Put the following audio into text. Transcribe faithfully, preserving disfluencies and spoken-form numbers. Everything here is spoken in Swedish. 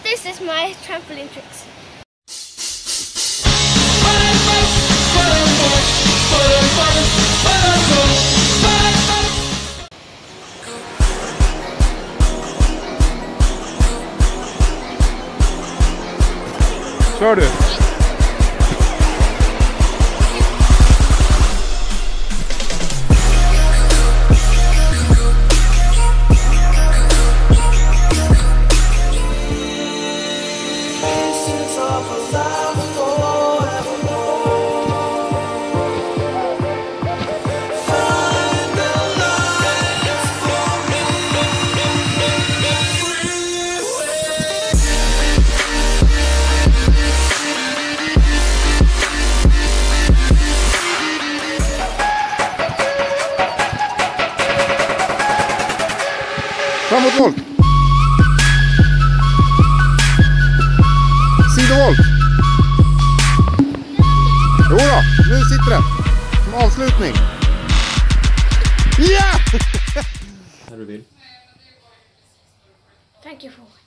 this is my trampoline tricks. Kör du! Framåt volt! Sidovolt! Jo då, nu sitter den. Som avslutning. Ja! När du vill. Thank you for